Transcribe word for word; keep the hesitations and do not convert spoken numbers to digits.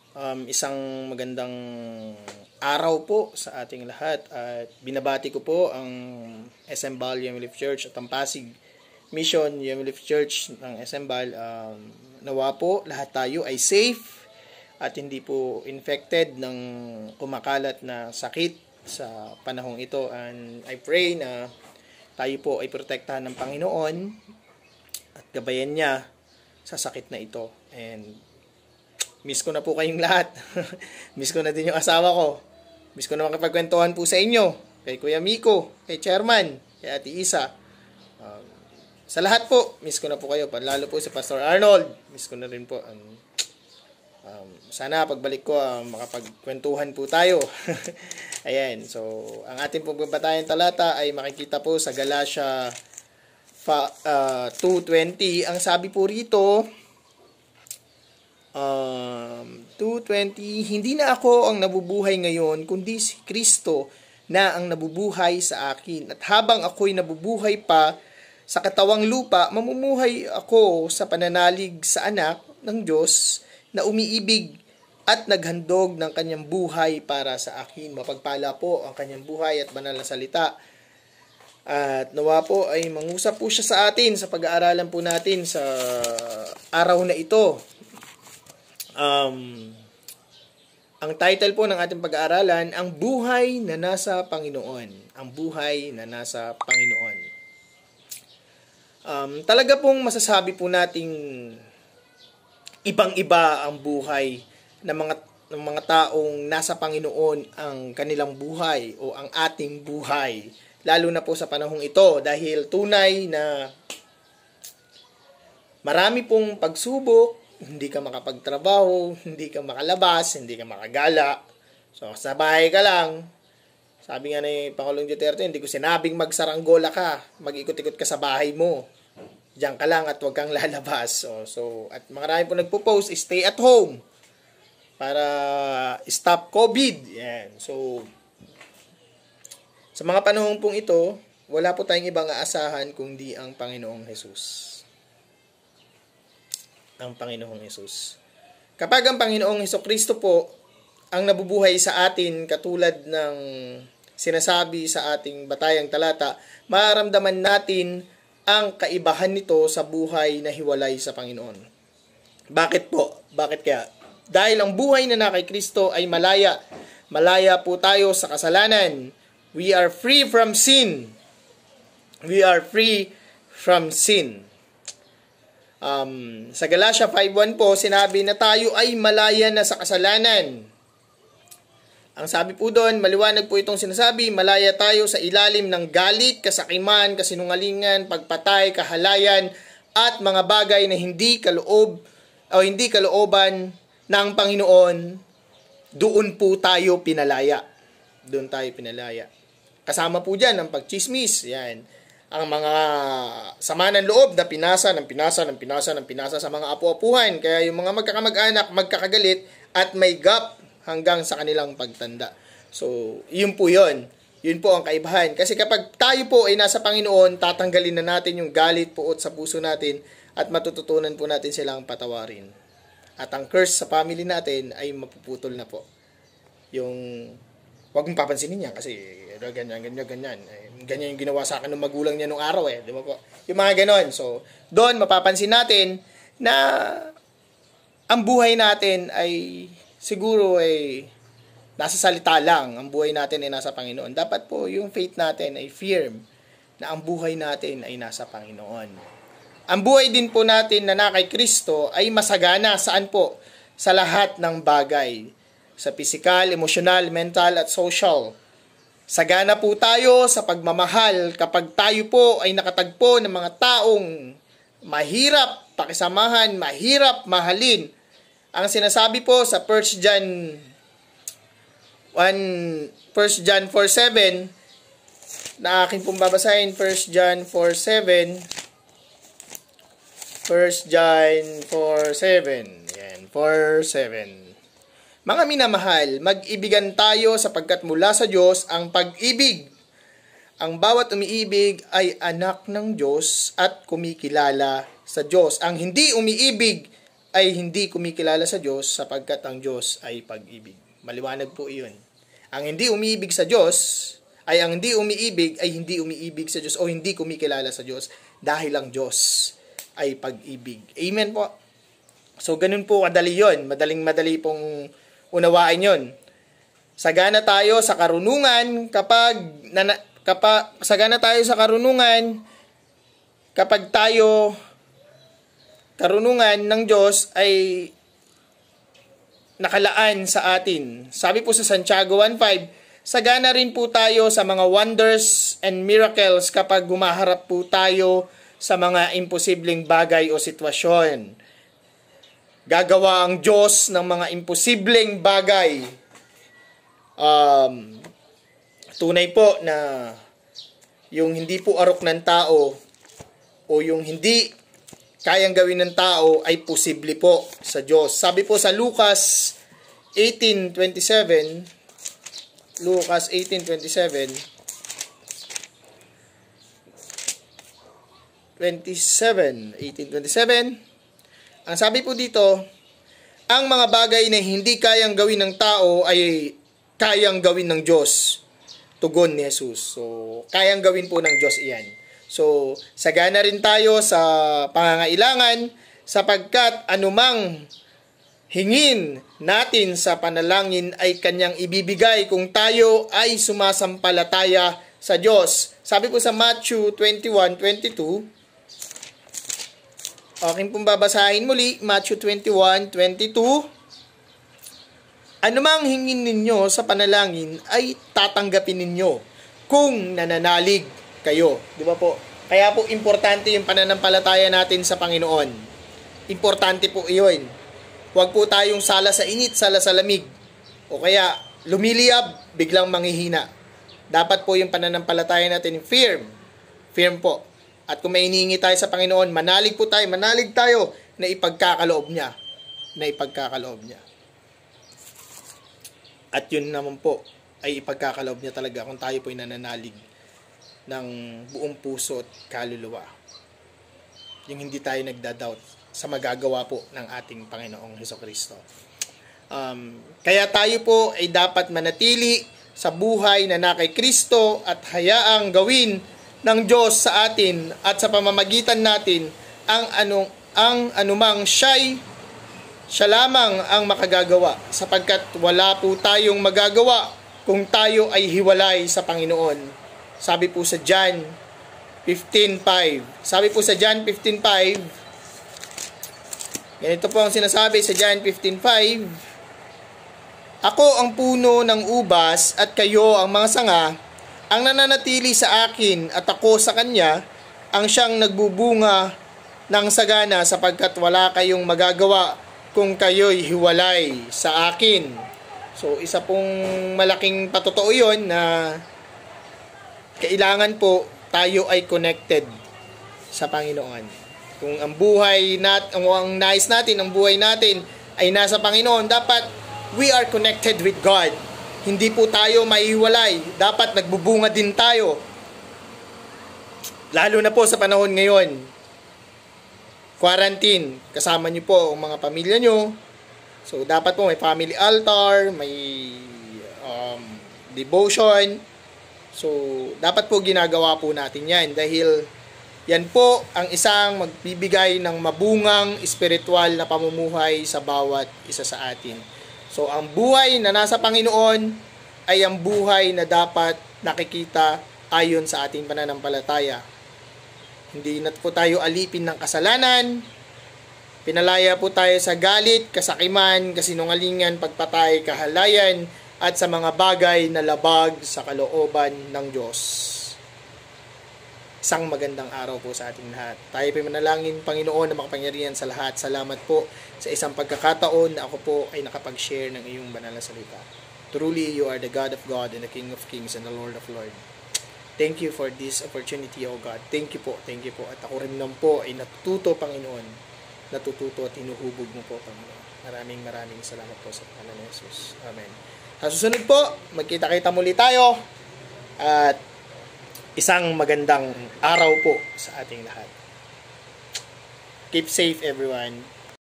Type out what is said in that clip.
Um, isang magandang araw po sa ating lahat at binabati ko po ang S M B A L U M L I F Church at ang Pasig Mission U M L I F Church ng S M B A L. Um, nawa po lahat tayo ay safe at hindi po infected ng kumakalat na sakit sa panahong ito, and I pray na tayo po ay protektahan ng Panginoon at gabayan niya sa sakit na ito. And miss ko na po kayong lahat. Miss ko na din yung asawa ko. Miss ko na makipagkwentuhan po sa inyo. Kay Kuya Miko, kay Chairman, kay Ate Isa. Um, sa lahat po, miss ko na po kayo. Lalo po si Pastor Arnold. Miss ko na rin po. Um, um, sana pagbalik ko, um, makapagkwentuhan po tayo. Ayan. So, ang ating pagbabatayan talata ay makikita po sa Galatia uh, two twenty. Ang sabi po rito, Um, two twenty, hindi na ako ang nabubuhay ngayon, kundi si Kristo na ang nabubuhay sa akin. At habang ako'y nabubuhay pa sa katawang lupa, mamumuhay ako sa pananalig sa anak ng Diyos na umiibig at naghandog ng kanyang buhay para sa akin. Mapagpala po ang kanyang buhay at banal na salita. At nawa po ay mangusap po siya sa atin sa pag-aaralan po natin sa araw na ito. Um, ang title po ng ating pag-aaralan, ang buhay na nasa Panginoon. Ang buhay na nasa Panginoon. Um, talaga pong masasabi po nating ibang-iba ang buhay ng mga ng mga taong nasa Panginoon, ang kanilang buhay o ang ating buhay. Lalo na po sa panahong ito, dahil tunay na marami pong pagsubok. Hindi ka makapagtrabaho, hindi ka makalabas, hindi ka makagala. So, sa bahay ka lang. Sabi nga ni Pangulong Duterte, hindi ko sinabing magsaranggola ka, mag-ikot-ikot ka sa bahay mo. Diyan ka lang at huwag kang lalabas. So, so at marami po nagpo-post, stay at home para stop COVID. Yan. So, sa mga panahon pong ito, wala po tayong ibang aasahan kundi ang Panginoong Hesus. Ang Panginoong Hesus. Kapag ang Panginoong Hesukristo po ang nabubuhay sa atin, katulad ng sinasabi sa ating batayang talata, mararamdaman natin ang kaibahan nito sa buhay na hiwalay sa Panginoon. Bakit po? Bakit kaya? Dahil ang buhay na na kay Kristo ay malaya. Malaya po tayo sa kasalanan. We are free from sin. We are free from sin. Um, sa Galatia five one po, sinabi na tayo ay malaya na sa kasalanan. Ang sabi po doon, maliwanag po itong sinasabi, malaya tayo sa ilalim ng galit, kasakiman, kasinungalingan, pagpatay, kahalayan, at mga bagay na hindi kaloob o hindi kalooban ng Panginoon. Doon po tayo pinalaya. Doon tayo pinalaya. Kasama po dyan ang pagchismis. Yan. Ang mga sama ng loob na pinasa, ng pinasa, ng pinasa, ng pinasa sa mga apu-apuhan. Kaya yung mga magkakamag-anak, magkakagalit at may gap hanggang sa kanilang pagtanda. So, yun po yun. Yun po ang kaibahan. Kasi kapag tayo po ay nasa Panginoon, tatanggalin na natin yung galit puot sa puso natin at matututunan po natin silang patawarin. At ang curse sa family natin ay mapuputol na po. Yung, wag mong papansinin yan kasi ganyan, ganyan, ganyan. Ganyan yung ginawa sa akin ng magulang niya nung araw eh. Di ba po? Yung mga ganon. So, doon mapapansin natin na ang buhay natin ay siguro ay nasa salita lang. Ang buhay natin ay nasa Panginoon. Dapat po yung faith natin ay firm na ang buhay natin ay nasa Panginoon. Ang buhay din po natin na na kay Kristo ay masagana. Saan po? Sa lahat ng bagay. Sa physical, emotional, mental at social. Sagana po tayo sa pagmamahal kapag tayo po ay nakatagpo ng mga taong mahirap pakisamahan, mahirap mahalin. Ang sinasabi po sa First John four seven na aking pong babasahin, First John four seven. First John four seven. Yan, four seven. Mga minamahal, mag-ibigan tayo sapagkat mula sa Diyos ang pag-ibig. Ang bawat umiibig ay anak ng Diyos at kumikilala sa Diyos. Ang hindi umiibig ay hindi kumikilala sa Diyos sapagkat ang Diyos ay pag-ibig. Maliwanag po iyon. Ang hindi umiibig sa Diyos, ay ang hindi umiibig ay hindi umiibig sa Diyos o hindi kumikilala sa Diyos dahil ang Diyos ay pag-ibig. Amen po. So, ganun po kadali yun. Madaling-madali pong unawain yun. Sagana tayo sa karunungan kapag, nana, kapag sagana tayo sa karunungan kapag tayo karunungan ng Diyos ay nakalaan sa atin. Sabi po sa Santiago one five, sagana rin po tayo sa mga wonders and miracles kapag gumaharap po tayo sa mga imposibleng bagay o sitwasyon. Gagawa ang Diyos ng mga imposibleng bagay. Um, tunay po na yung hindi po arok ng tao o yung hindi kayang gawin ng tao ay posible po sa Diyos. Sabi po sa Lucas eighteen twenty-seven, Lucas eighteen twenty-seven, twenty-seven, eighteen twenty-seven, ang sabi po dito, ang mga bagay na hindi kayang gawin ng tao ay kayang gawin ng Diyos. Tugon ni Jesus. So, kayang gawin po ng Diyos iyan. So, sagana rin tayo sa pangangailangan sapagkat anumang hingin natin sa panalangin ay kanyang ibibigay kung tayo ay sumasampalataya sa Diyos. Sabi po sa Matthew twenty-one twenty-two, aking pong babasahin muli, Matthew twenty-one twenty-two, anumang hingin ninyo sa panalangin ay tatanggapin ninyo kung nananalig kayo. Di ba po? Kaya po importante yung pananampalataya natin sa Panginoon. Importante po iyon. Huwag po tayong sala sa init, sala sa lamig. O kaya lumiliyab, biglang manghihina. Dapat po yung pananampalataya natin firm. Firm po. At kung may hinihingi tayo sa Panginoon, manalig po tayo, manalig tayo na ipagkakaloob niya. Na ipagkakaloob niya. At yun naman po ay ipagkakaloob niya talaga kung tayo po ay nananalig ng buong puso at kaluluwa. Yung hindi tayo nagda-doubt sa magagawa po ng ating Panginoong Hesukristo. Um, kaya tayo po ay dapat manatili sa buhay na na kay Kristo at hayaang gawin ng Diyos sa atin at sa pamamagitan natin ang anong ang anumang siya'y siya lamang ang makagagawa sapagkat wala po tayong magagawa kung tayo ay hiwalay sa Panginoon. Sabi po sa John fifteen five. Sabi po sa John fifteen five, ganito po ang sinasabi sa John fifteen five, ako ang puno ng ubas at kayo ang mga sanga, ang nananatili sa akin at ako sa kanya, ang siyang nagbubunga ng sagana sapagkat wala kayong magagawa kung kayo'y hiwalay sa akin. So, isa pong malaking patotoo yun na kailangan po tayo ay connected sa Panginoon. Kung ang buhay nat ang, ang nais natin, ang buhay natin ay nasa Panginoon, dapat we are connected with God. Hindi po tayo maihiwalay. Dapat nagbubunga din tayo. Lalo na po sa panahon ngayon. Quarantine. Kasama niyo po ang mga pamilya niyo. So, dapat po may family altar, may um, devotion. So, dapat po ginagawa po natin yan dahil yan po ang isang magbibigay ng mabungang espiritual na pamumuhay sa bawat isa sa atin. So, ang buhay na nasa Panginoon ay ang buhay na dapat nakikita ayon sa ating pananampalataya. Hindi na po tayo alipin ng kasalanan. Pinalaya po tayo sa galit, kasakiman, kasinungalingan, pagpatay, kahalayan, at sa mga bagay na labag sa kalooban ng Diyos. Isang magandang araw po sa ating lahat. Tayo po manalangin, Panginoon na makapangyarihan sa lahat. Salamat po sa isang pagkakataon na ako po ay nakapag-share ng iyong banal na salita. Truly, you are the God of God and the King of Kings and the Lord of Lords. Thank you for this opportunity, O God. Thank you po, thank you po. At ako rin naman po ay natututo, Panginoon. Natututo at hinuhubog mo po, Panginoon. Maraming maraming salamat po sa pangalan ni Jesus. Amen. Sa susunod po, magkita-kita muli tayo. At isang magandang araw po sa ating lahat. Keep safe, everyone.